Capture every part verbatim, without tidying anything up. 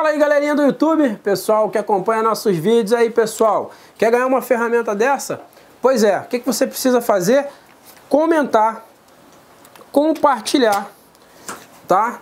Fala aí, galerinha do YouTube, pessoal que acompanha nossos vídeos aí, pessoal. Quer ganhar uma ferramenta dessa? Pois é, o que, que você precisa fazer? Comentar, compartilhar, tá?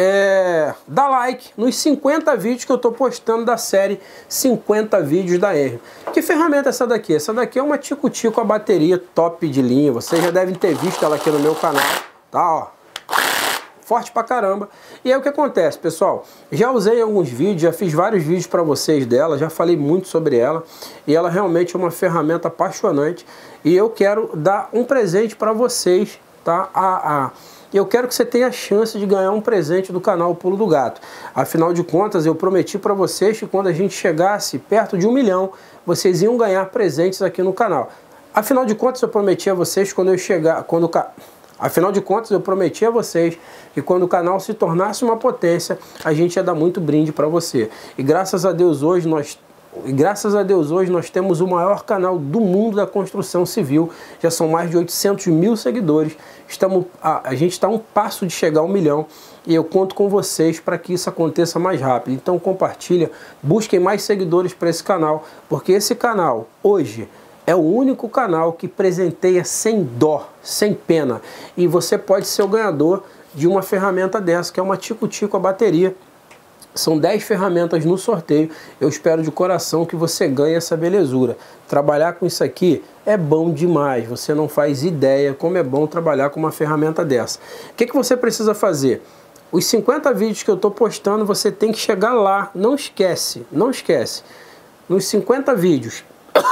É, dá like nos cinquenta vídeos que eu tô postando da série cinquenta vídeos da Enrio. Que ferramenta é essa daqui? Essa daqui é uma tico-tico a bateria top de linha. Vocês já devem ter visto ela aqui no meu canal, tá? Ó, forte pra caramba. E aí o que acontece, pessoal? Já usei alguns vídeos, já fiz vários vídeos para vocês dela, já falei muito sobre ela. E ela realmente é uma ferramenta apaixonante. E eu quero dar um presente para vocês, tá? A, a, eu quero que você tenha a chance de ganhar um presente do canal Pulo do Gato. Afinal de contas, eu prometi para vocês que quando a gente chegasse perto de um milhão, vocês iam ganhar presentes aqui no canal. Afinal de contas, eu prometi a vocês quando eu chegar... Quando o Afinal de contas, eu prometi a vocês que quando o canal se tornasse uma potência, a gente ia dar muito brinde para você. E graças a Deus hoje nós, e graças a Deus hoje nós temos o maior canal do mundo da construção civil. Já são mais de oitocentos mil seguidores. Estamos, a, a gente está a um passo de chegar a um milhão. E eu conto com vocês para que isso aconteça mais rápido. Então compartilha, busquem mais seguidores para esse canal, porque esse canal hoje é o único canal que presenteia sem dó, sem pena. E você pode ser o ganhador de uma ferramenta dessa, que é uma tico-tico a bateria. São dez ferramentas no sorteio. Eu espero de coração que você ganhe essa belezura. Trabalhar com isso aqui é bom demais. Você não faz ideia como é bom trabalhar com uma ferramenta dessa. O que, que você precisa fazer? Os cinquenta vídeos que eu estou postando, você tem que chegar lá. Não esquece, não esquece. Nos cinquenta vídeos...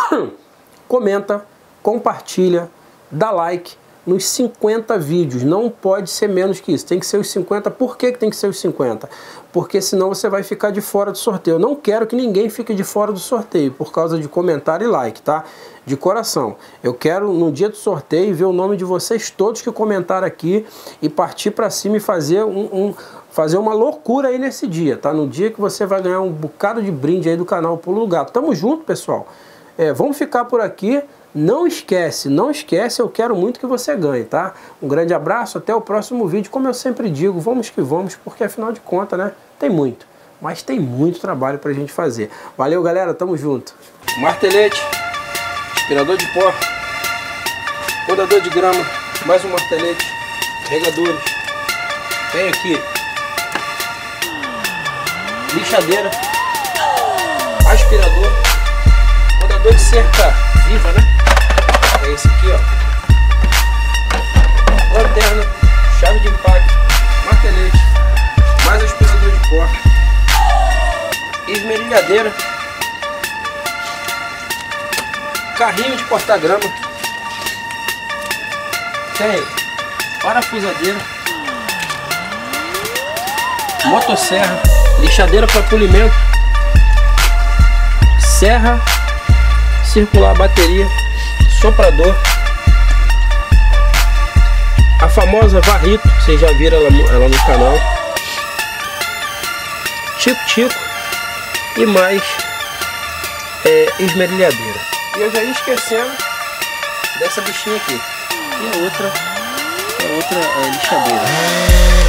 comenta, compartilha, dá like nos cinquenta vídeos. Não pode ser menos que isso. Tem que ser os cinquenta. Por que que tem que ser os cinquenta? Porque senão você vai ficar de fora do sorteio. Eu não quero que ninguém fique de fora do sorteio por causa de comentário e like, tá? De coração. Eu quero no dia do sorteio ver o nome de vocês todos que comentaram aqui e partir para cima e fazer um... um fazer uma loucura aí nesse dia, tá? No dia que você vai ganhar um bocado de brinde aí do canal Pulo do Gato. Tamo junto, pessoal. É, vamos ficar por aqui. Não esquece, não esquece, eu quero muito que você ganhe, tá? Um grande abraço, até o próximo vídeo. Como eu sempre digo, vamos que vamos, porque afinal de contas, né? Tem muito, mas tem muito trabalho pra gente fazer. Valeu, galera, tamo junto. Martelete, aspirador de pó, podador de grama, mais um martelete, regadores. Tem aqui lixadeira, aspirador, podador de cerca viva, né? É esse aqui, ó. Lanterna, chave de impacto, martelete, mais aspirador de pó, esmerilhadeira, carrinho de cortar grama, tem parafusadeira, motosserra, lixadeira para polimento, serra circular, bateria, soprador, a famosa varrito, vocês já viram ela, ela no canal, tico-tico e mais é, esmerilhadeira. E eu já ia esquecendo dessa bichinha aqui, e a outra, a outra é, lixadeira.